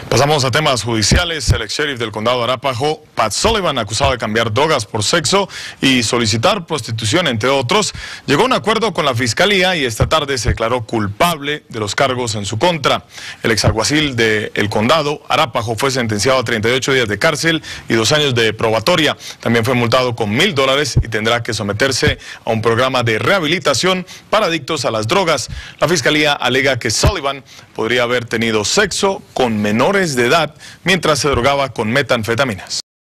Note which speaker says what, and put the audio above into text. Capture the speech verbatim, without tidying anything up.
Speaker 1: Pasamos a temas judiciales. El ex sheriff del condado de Arapahoe, Pat Sullivan, acusado de cambiar drogas por sexo y solicitar prostitución, entre otros, llegó a un acuerdo con la fiscalía y esta tarde se declaró culpable de los cargos en su contra. El ex alguacil del condado Arapahoe fue sentenciado a treinta y ocho días de cárcel y dos años de probatoria. También fue multado con mil dólares y tendrá que someterse a un programa de rehabilitación para adictos a las drogas. La fiscalía alega que Sullivan podría haber tenido sexo con menores de edad mientras se drogaba con metanfetaminas.